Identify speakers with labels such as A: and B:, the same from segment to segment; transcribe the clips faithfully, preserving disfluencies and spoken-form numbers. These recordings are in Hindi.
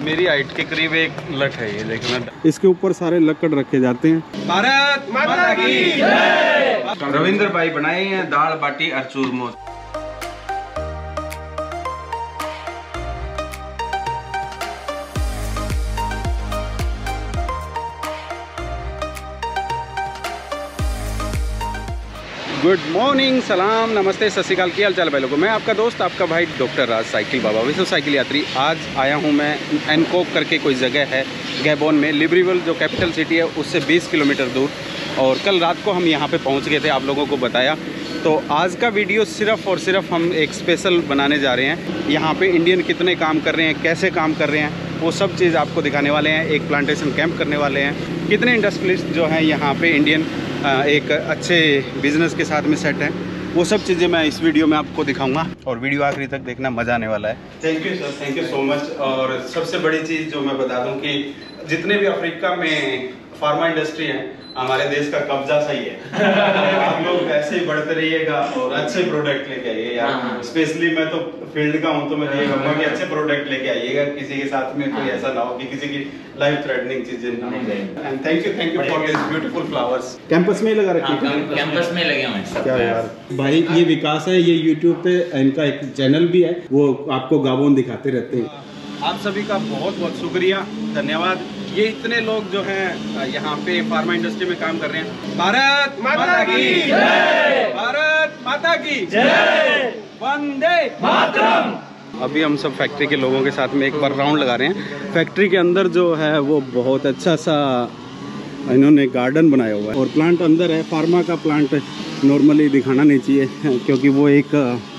A: मेरी हाइट के करीब एक लठ है ये, देखना।
B: इसके ऊपर सारे लक्कड़ रखे जाते हैं।
A: भारत माता की जय। रविंद्र भाई बनाए हैं दाल बाटी और चूरमो। गुड मॉर्निंग, सलाम, नमस्ते, सत श्री अकाल, की हाल चाल भाई लोगों। मैं आपका दोस्त, आपका भाई डॉक्टर राज, साइकिल बाबा, विश्व साइकिल यात्री। आज आया हूं मैं एनकोक करके कोई जगह है गैबोन में, लिब्रेविल जो कैपिटल सिटी है उससे बीस किलोमीटर दूर। और कल रात को हम यहां पे पहुंच गए थे, आप लोगों को बताया। तो आज का वीडियो सिर्फ और सिर्फ हम एक स्पेशल बनाने जा रहे हैं। यहाँ पे इंडियन कितने काम कर रहे हैं, कैसे काम कर रहे हैं, वो सब चीज़ आपको दिखाने वाले हैं। एक प्लांटेशन कैंप करने वाले हैं। कितने इंडस्ट्रियलिस्ट जो हैं यहाँ पे इंडियन एक अच्छे बिजनेस के साथ में सेट हैं, वो सब चीज़ें मैं इस वीडियो में आपको दिखाऊंगा। और वीडियो आखिरी तक देखना, मज़ा आने वाला है। Thank you sir, thank you so much. और सबसे बड़ी चीज़ जो मैं बता दूं कि जितने भी अफ्रीका में फार्मा इंडस्ट्री है, हमारे देश का कब्जा सही है। आप लोग ऐसे ही बढ़ते रहिएगा और अच्छे प्रोडक्ट लेके आइए यार। स्पेशली मैं तो फील्ड का हूँ, तो मैं ये कहूँगा कि अच्छे प्रोडक्ट लेके आइएगा। किसी के साथ में कोई ऐसा ना हो कि किसी की लाइफ थ्रेटनिंग चीजें ना हो जाए। And thank you, thank you for this beautiful flowers. Campus में ही लगा रखी है?
C: कैंपस में लगे हुए हैं।
B: क्या यार भाई, ये विकास है, ये यूट्यूब पे इनका एक चैनल भी है, वो आपको गाबोन दिखाते रहते हैं।
A: आप सभी का बहुत बहुत शुक्रिया, धन्यवाद। ये इतने लोग जो हैं यहाँ पे फार्मा इंडस्ट्री में काम कर रहे हैं। भारत माता की जय, भारत माता की जय, वंदे मातरम। अभी हम सब फैक्ट्री के लोगों के साथ में एक बार राउंड लगा रहे हैं। फैक्ट्री के अंदर जो है वो बहुत अच्छा सा इन्होंने गार्डन बनाया हुआ है और प्लांट अंदर है। फार्मा का प्लांट नॉर्मली दिखाना नहीं चाहिए क्योंकि वो एक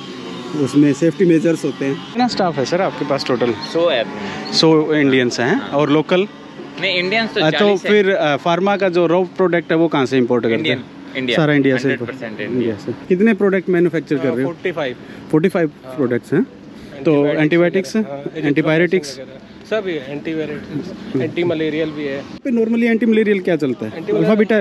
A: उसमें सेफ्टी मेजर्स होते हैं। कितना स्टाफ है सर आपके पास टोटल?
C: सौ है।
A: सौ इंडियंस हैं और लोकल
C: नहीं इंडियंस तो
A: चालीस है। तो फिर फार्मा का जो रॉ प्रोडक्ट है वो कहाँ से इंपोर्ट करते हैं?
C: इंडिया,
A: सारा इंडिया से।
C: इंडिया
A: से कितने प्रोडक्ट मैन्युफैक्चर कर रहे हो? पैंतालीस प्रोडक्ट्स हैं। तो एंटीबायोटिक्स, एंटीपायरेटिक्स
D: सब है, एंटीवायरस, एंटी मलेरियल भी है।
A: पे नॉर्मली एंटी मलेरियल क्या चलता है? अल्फा बीटा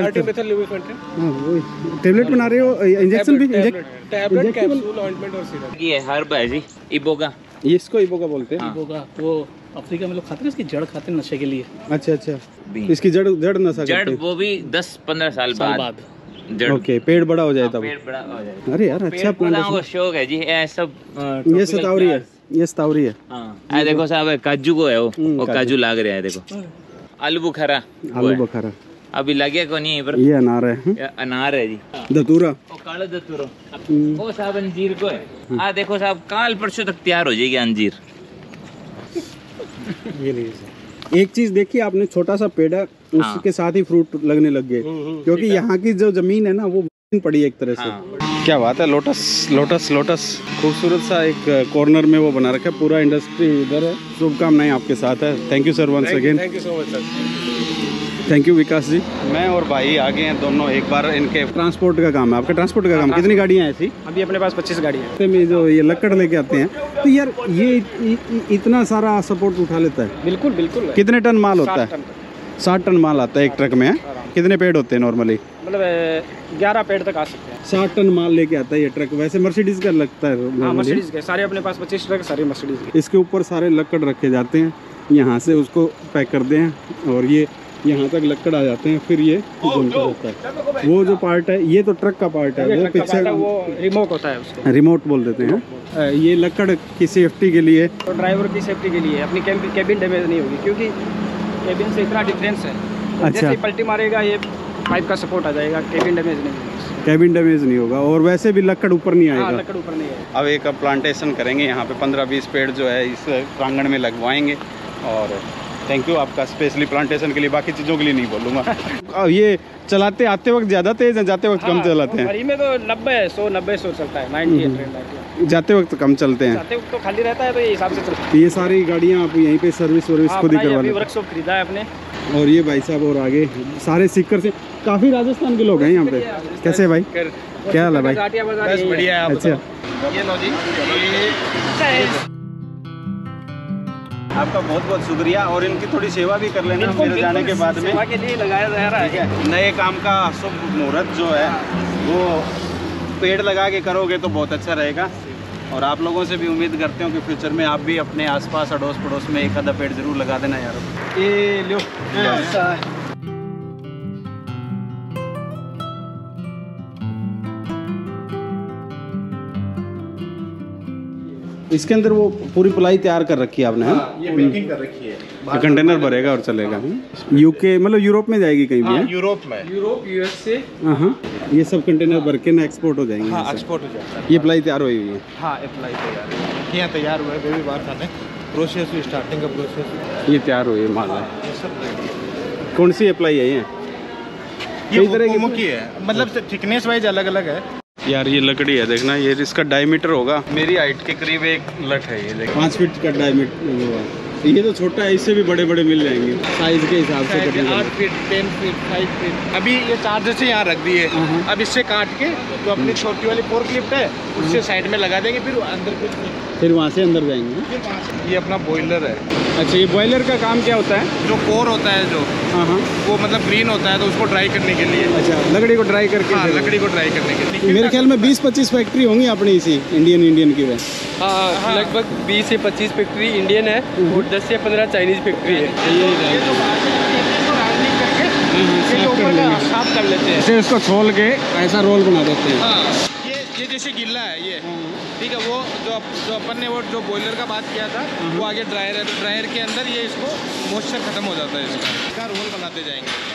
D: हां,
A: वो टैबलेट बना रहे हो, इंजेक्शन भी?
D: टैबलेट, कैप्सूल, ऑइंटमेंट और सिरप।
C: ये हर्ब है जी, इबोगा।
A: ये इसको इबोगा बोलते हैं।
D: इबोगा वो अफ्रीका में लोग खाते हैं, इसकी जड़ खाते हैं नशे के लिए।
A: अच्छा अच्छा, इसकी जड़ जड़ नशा
C: जड़ वो भी दस पंद्रह साल बाद जड़।
A: ओके, पेड़ बड़ा हो जाए तब।
C: पेड़ बड़ा हो जाए।
A: अरे यार अच्छा प्लांट
C: को शौक है जी। ये सब
A: ये सतावरी है, ये सतावरी है।
C: हां, देखो साहब, काजू को है वो, वो काजू लाग रहा है। देखो आलू बुखारा,
A: आलू बुखारा
C: अभी लगे को नहीं पर।
A: ये अनार है,
C: ये अनार है जी।
A: दतूरा,
C: वो काला दतूरा। वो साहब अंजीर को है। आ देखो साहब, काल परसों तक तैयार हो जाएगी अंजीर।
A: ये नहीं। एक चीज देखिए आपने, छोटा सा पेड़ है, उसके साथ ही फ्रूट लगने लग गए, क्योंकि यहाँ की जो जमीन है ना वो पड़ी एक तरह से। हाँ। क्या बात है, लोटस लोटस लोटस खूबसूरत सा एक कॉर्नर में वो बना रखा है। पूरा इंडस्ट्री इधर है। शुभकामनाएं आपके साथ है। Thank you sir, once again
D: thank you so much sir.
A: Thank you Vikas ji. मैं और भाई आगे हैं दोनों। एक बार इनके ट्रांसपोर्ट का काम है, आपका ट्रांसपोर्ट का काम। कितनी गाड़ियाँ हैं ऐसी?
D: अभी अपने पास पच्चीस गाड़ी है।
A: में जो ये लकड़ लेके आते हैं, तो यार ये इ, इ, इतना सारा सपोर्ट उठा लेता है?
D: बिल्कुल बिल्कुल।
A: कितने टन माल होता है? साठ टन माल आता है एक ट्रक में। कितने पेड़ होते हैं नॉर्मली?
D: मतलब ग्यारह पेड़ तक आ सकते हैं।
A: साठ टन माल लेके आता है ये ट्रक। वैसे मर्सिडीज का लगता है?
D: हाँ, मर्सिडीज के सारे अपने पास पच्चीस ट्रक सारे मर्सिडीज के।
A: इसके ऊपर सारे लकड़ रखे जाते हैं, यहाँ से उसको पैक करते हैं और ये यहाँ तक लकड़ आ जाते हैं, फिर ये घूमता रहता है। वो जो पार्ट है ये तो ट्रक का पार्ट है, वो पीछे
D: वो रिमोट होता है, उसको
A: रिमोट बोल देते हैं। ये लकड़ की सेफ्टी के लिए,
D: तो ड्राइवर की सेफ्टी के लिए, अपनी कैबिन डैमेज नहीं होगी, क्योंकि कैबिन से इतना डिफरेंस है।
A: अच्छा,
D: जैसे पलटी मारेगा ये पाइप का सपोर्ट आ जाएगा, कैबिन डैमेज नहीं होगा।
A: कैबिन डैमेज नहीं होगा और वैसे भी लकड़ ऊपर नहीं आएगा।
D: लकड़ ऊपर नहीं आएगा।
A: अब एक प्लांटेशन करेंगे यहाँ पे, पंद्रह बीस पेड़ जो है इस प्रांगण में लगवाएंगे। और थैंक यू आपका, स्पेशली प्लांटेशन के लिए, बाकी चीज़ों के लिए नहीं बोलूँगा। ये चलाते आते वक्त ज़्यादा तेज है, जाते वक्त कम चलाते हैं?
D: में तो नब्बे सौ नब्बे सौ चलता है, नाइन्टी।
A: जाते वक्त कम चलते हैं,
D: जाते वक्त तो खाली रहता है, तो ये हिसाब से चलता है।
A: ये सारी गाड़ियाँ आप यहीं पे सर्विस वर्विस खुद ही करवा लेते?
D: वर्कशॉप खरीदा है अपने।
A: और ये भाई साहब और आगे सारे सीकर से काफ़ी राजस्थान के लोग हैं यहाँ पे। कैसे भाई, क्या हाल है भाई?
D: बस बढ़िया है।
A: अच्छा,
D: ये लो जी,
A: आपका बहुत बहुत शुक्रिया। और इनकी थोड़ी सेवा भी कर लेना मेरे जाने के बाद में।
D: सेवा के लिए लगाया जा रहा है।
A: नए काम का शुभ मुहूर्त जो है वो पेड़ लगा के करोगे तो बहुत अच्छा रहेगा। और आप लोगों से भी उम्मीद करते हो कि फ्यूचर में आप भी अपने आसपास अड़ोस पड़ोस में एक आधा पेड़ जरूर लगा देना यार। ये लो इसके अंदर वो पूरी प्लाई तैयार कर रखी है आपने?
B: हाँ, ये पैकिंग कर रखी है।
A: कंटेनर भरेगा और चलेगा। यूके मतलब यूरोप में जाएगी कहीं भी?
B: हाँ, यूरोप में,
D: यूरोप, यूएसए।
A: हाँ, ये सब कंटेनर भर के ना एक्सपोर्ट हो जाएंगे।
B: हाँ, एक्सपोर्ट हो जाएगा।
A: ये प्लाई तैयार हुई हुई है?
B: हाँ, अप्लाई तैयार है, यहाँ तैयार हुआ है, बेबी बार खाने प्रोसेस स्टार्टिंग का प्रोसेस
A: ये तैयार हुई है माल है। कौन सी अप्लाई है ये?
B: ये तरह की है, मतलब थिकनेस वाइज अलग अलग है
A: यार। ये लकड़ी है देखना, ये इसका डायमीटर होगा मेरी हाइट के करीब एक लठ है ये देख।
B: पाँच फीट का डायमीटर। ये तो छोटा है, इससे भी बड़े बड़े मिल जाएंगे साइज के हिसाब से।
D: आठ feet, ten feet, five feet.
B: अभी ये चार्जर से यहाँ रख दिए, अब इससे काट के जो अपनी छोटी वाली फोर क्लिप है उससे साइड में लगा देंगे, फिर अंदर कुछ
A: फिर वहाँ से अंदर जाएंगे।
B: ये अपना बॉयलर है।
A: अच्छा, ये बॉयलर का काम क्या होता है?
B: जो कोर होता है जो
A: हाँ हाँ
B: वो मतलब ग्रीन होता है, तो उसको ड्राई करने के लिए।
A: अच्छा, लकड़ी को ड्राई करके?
B: हाँ, लकड़ी को ड्राई करने के लिए।
A: मेरे ख्याल में बीस पच्चीस फैक्ट्री होंगी अपनी इसी इंडियन इंडियन की।
D: हाँ, हाँ, लगभग बीस से पच्चीस फैक्ट्री इंडियन है और दस से पंद्रह चाइनीज फैक्ट्री है।
B: ये जो राउंडिंग करके इसके ऊपर का साफ कर लेते हैं,
A: इसे इसको छोल के ऐसा रोल बना देते हैं।
B: हाँ, ये ये जैसे गिल्ला है ये, ठीक है। वो जो जो अपन ने वो जो बॉयलर का बात किया था वो आगे ड्रायर है, तो ड्रायर के अंदर ये इसको मॉइस्चर खत्म हो जाता है, इसका इसका रोल बनाते जाएंगे।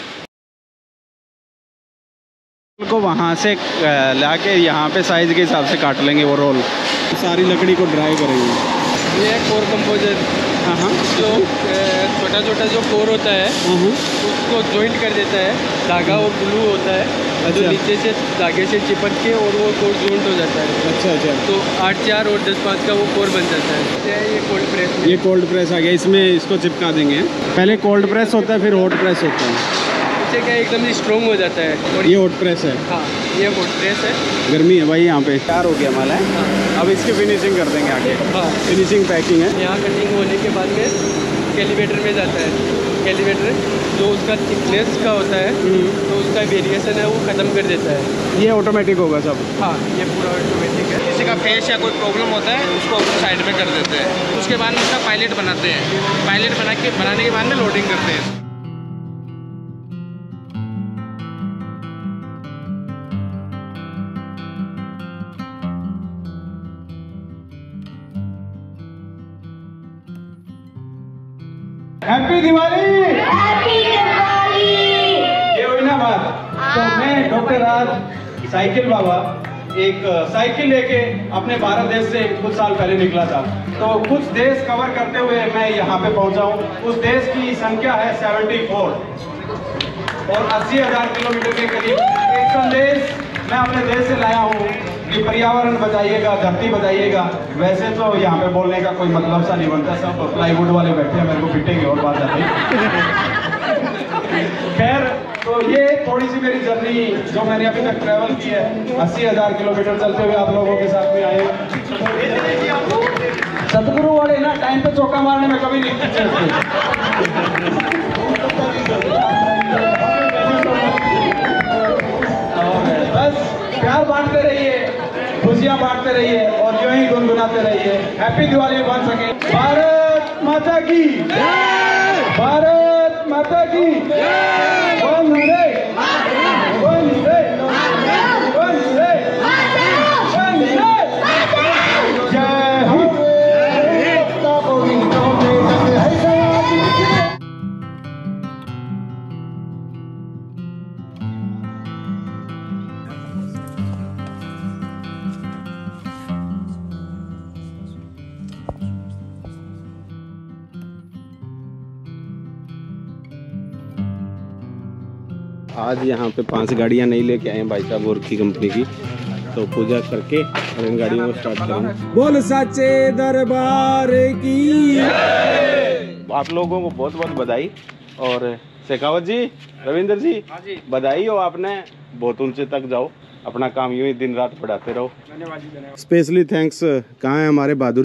A: को वहाँ से लाके यहाँ पे साइज के हिसाब से काट लेंगे वो रोल। सारी लकड़ी को ड्राई करेंगे।
D: ये है कोर कंपोजर।
A: हाँ,
D: जो छोटा छोटा जो कोर होता है उसको जॉइंट कर देता है, धागा और ग्लू होता है। अच्छा। जो नीचे से धागे से चिपक के और वो कोर जॉइंट हो जाता है।
A: अच्छा अच्छा।
D: तो आठ चार और दस पाँच का वो कोर बन जाता है। ये कोल्ड प्रेस।
A: ये कोल्ड प्रेस आ गया, इसमें इसको चिपका देंगे। पहले कोल्ड प्रेस होता है, फिर हॉट प्रेस होता है।
D: इससे क्या एकदम स्ट्रॉन्ग हो जाता है। और
A: ये हॉट प्रेस है?
D: हाँ, ये हॉट प्रेस है।
A: गर्मी है भाई यहाँ पे। तैयार हो गया माल है। हाँ। अब इसकी फिनिशिंग कर देंगे आगे।
D: हाँ,
A: फिनिशिंग पैकिंग है।
D: यहाँ कटिंग होने के बाद में कैलिब्रेटर में जाता है। कैलिब्रेटर जो उसका थिकनेस का होता है, तो उसका वेरिएशन है वो ख़त्म कर देता है।
A: ये ऑटोमेटिक होगा सब?
D: हाँ, ये पूरा ऑटोमेटिक है।
B: किसी का फेस या कोई प्रॉब्लम होता है उसको साइड में कर देते हैं, उसके बाद में उसका पायलट बनाते हैं। पायलट बना के बनाने के बाद में लोडिंग करते हैं।
A: हैप्पी दिवाली।
E: हैप्पी दिवाली।
A: ये हुई ना बात। तो मैं डॉक्टर राज साइकिल बाबा एक साइकिल लेके अपने भारत देश से कुछ साल पहले निकला था। तो कुछ देश कवर करते हुए मैं यहाँ पे पहुँचा हूँ। उस देश की संख्या है चौहत्तर और अस्सी हजार किलोमीटर के करीब। एक संदेश मैं अपने देश से लाया हूँ कि पर्यावरण बचाइएगा, धरती बचाइएगा। वैसे तो यहाँ पे बोलने का कोई मतलब सा नहीं बनता, सब प्लाईवुड वाले बैठे हैं, मेरे को पिटेंगे और बात आती। खैर, तो ये थोड़ी सी मेरी जर्नी जो मैंने अभी तक ट्रैवल की है, अस्सी हजार किलोमीटर चलते हुए आप लोगों के साथ में आए। सतगुरु वाले ना टाइम पे चौका मारने में कभी नहीं पीछे। बस प्यार बांटते रहिए, खुशियां बांटते रहिए और यूं ही गुनगुनाते रहिए। हैप्पी दिवाली वन सके। भारत माता की जय। भारत माता की जय। वंदे वंदे वंदे वंदे। जय हो। आज यहाँ पे पांच गाड़ियाँ नहीं लेके आए हैं भाई साहब और की कंपनी की, तो पूजा करके और इन गाड़ियों को स्टार्ट करेंगे। बोल सच्चे दरबार की। आप लोगों को बहुत बहुत बधाई। और शेखावत जी, रविंदर जी, बधाई हो, आपने बहुत ऊंचे तक जाओ, अपना काम यूं ही दिन रात बढ़ाते रहो।
D: धन्यवाद जी, धन्यवाद।
A: स्पेशली थैंक्स कहाँ है हमारे बहादुर जी,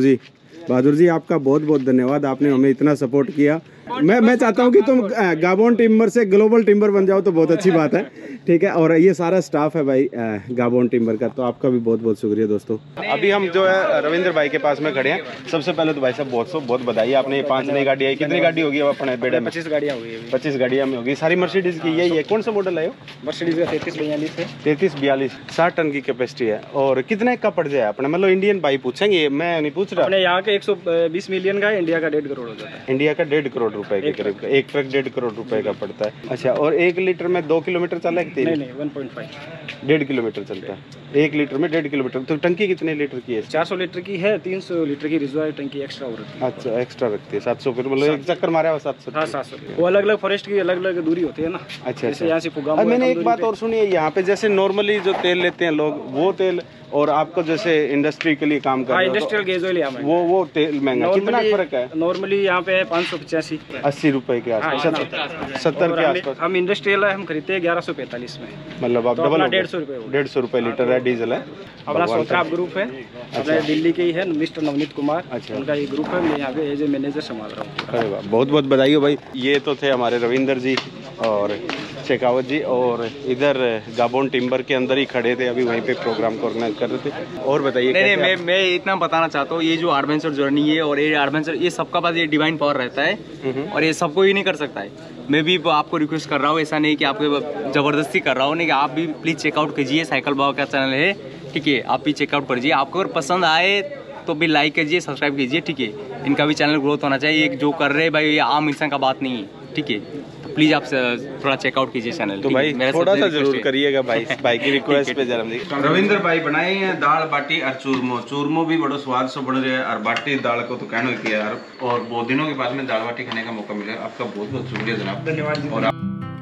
A: बहादुर जी आपका बहुत बहुत धन्यवाद, आपने हमें इतना सपोर्ट किया। मैं मैं चाहता हूँ कि तुम गाबोन टिम्बर से ग्लोबल टिम्बर बन जाओ तो बहुत अच्छी बात है, ठीक है। और ये सारा स्टाफ है भाई गाबोन टिम्बर का, तो आपका भी बहुत बहुत शुक्रिया दोस्तों। अभी हम जो है रविंद्र भाई के पास में खड़े हैं। सबसे पहले तो भाई साहब बहुत बहुत बहुत बधाई, आपने ये पांच नई गाड़ी आई। कितनी गाड़ी होगी अब अपने बेड़े में?
B: पच्चीस गाड़ियाँ हुई है।
A: पच्चीस गाड़ियाँ में होगी सारी मर्सिडीज की। यही है, कौन सा मॉडल है?
B: मर्सिडीज का तैतीस बयालीस है।
A: तैतीस बयालीस साठ टन की कैपेसिटी है। और कितने का पड़ जाए अपने, मतलब इंडियन भाई पूछेंगे, मैं नहीं पूछ रहा।
B: अपने यहाँ के एक सौ बीस मिलियन का, इंडिया का डेढ़ करोड़ हो जाता है।
A: इंडिया का डेढ़ करोड़ रुपए के करीब, एक ट्रक डेढ़ करोड़ रुपए का पड़ता है। अच्छा, और एक लीटर में दो किलोमीटर चला है?
B: नहीं नहीं, वन पॉइंट फाइव
A: डेढ़ किलोमीटर चलता है एक लीटर में, डेढ़ किलोमीटर। तो टंकी कितने लीटर की है?
B: चार सौ लीटर की है, तीन सौ लीटर की रिजर्व टंकी एक्स्ट्रा हो रही है।
A: अच्छा, एक्स्ट्रा रखती है सात सौ, फिर मतलब एक चक्कर मारा हुआ सात सौ।
B: हाँ सात सौ। वो अलग अलग फॉरेस्ट की अलग अलग दूरी होती है ना।
A: अच्छा,
B: जैसे यहाँ से फुगाम।
A: अब मैंने एक बात और सुनी है, यहाँ पे जैसे नॉर्मली जो तेल लेते हैं लोग, वो तेल और आपको जैसे इंडस्ट्री के लिए काम कर रहे हो,
B: इंडस्ट्रियल गैस ऑयल यहाँ
A: वो वो तेल महंगा, कितना फर्क है?
B: नॉर्मली यहाँ पे है पाँच सौ पचासी
A: अस्सी रुपए के आसपास, सत्तर के आसपास।
B: हम इंडस्ट्रियल है, हम खरीदते हैं ग्यारह सौ पैंतालीस में,
A: मतलब आप डबल
B: डेढ़ सौ रुपये
A: डेढ़ सौ रुपए लीटर है, डीजल है।
B: अपना सोत्राप ग्रुप है, अपने दिल्ली के ही है, मिस्टर नवनीत कुमार। अच्छा, उनका ये ग्रुप है, मैं यहाँ पे एज ए मैनेजर संभाल रहा हूँ।
A: अरे वाह, बहुत बहुत बधाई हो भाई। ये तो थे हमारे रविंदर जी और शेखावत जी, और इधर गाबोन टिम्बर के अंदर ही खड़े थे, अभी वहीं पे प्रोग्राम को ऑर्गेनाइज कर रहे थे। और बताइए।
F: नहीं नहीं, मैं मैं इतना बताना चाहता हूँ, ये जो एडवेंचर जर्नी है और ये एडवेंचर, ये सबका पास ये डिवाइन पावर रहता है और ये सबको ही नहीं कर सकता है। मैं भी आपको रिक्वेस्ट कर रहा हूँ, ऐसा नहीं कि आपको जबरदस्ती कर रहा हूँ, नहीं कि आप भी प्लीज चेकआउट कीजिए, साइकिल बाबा का चैनल है, ठीक है, आप भी चेकआउट करिए। आपको अगर पसंद आए तो भी लाइक कीजिए, सब्सक्राइब कीजिए, ठीक है। इनका भी चैनल ग्रोथ होना चाहिए, एक जो कर रहे हैं भाई ये आम इंसान का बात नहीं है, ठीक है। तो प्लीज आप थोड़ा चेकआउट कीजिए चैनल।
A: तो भाई थोड़ा सा जरूर करिएगा भाई, भाई की रिक्वेस्ट पे जरा। रविंद्र भाई बनाए हैं दाल बाटी और चूरमो। चूरमो भी बड़ा स्वाद से बन रहा है और बाटी दाल को तो कहना किया यार, और बहुत दिनों के बाद में दाल बाटी खाने का मौका मिला। आपका बहुत बहुत शुक्रिया जनाब, धन्यवाद। और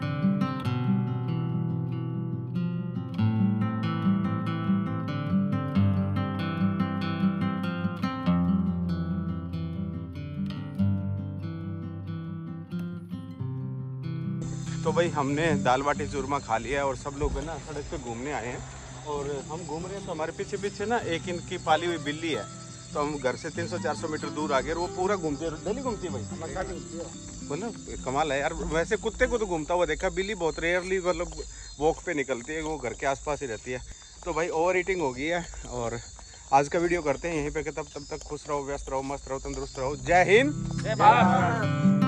A: तो भाई हमने दाल बाटी चूरमा खा लिया है और सब लोग है ना सड़क पे घूमने आए हैं, और हम घूम रहे हैं तो हमारे पीछे पीछे ना एक इनकी पाली हुई बिल्ली है। तो हम घर से तीन सौ चार सौ मीटर दूर आ गए और वो पूरा घूमती है, डेली घूमती है भाई, बोलो कमाल है यार। वैसे कुत्ते को तो घूमता हुआ देखा, बिल्ली बहुत रेयरली मतलब वॉक पे निकलती है, वो घर के आसपास ही रहती है। तो भाई ओवर ईटिंग हो गई है और आज का वीडियो करते हैं यहीं पे। तब तब तक खुश रहो, व्यस्त रहो, मस्त रहो, तंदुरुस्त रहो। जय हिंद, जय भारत।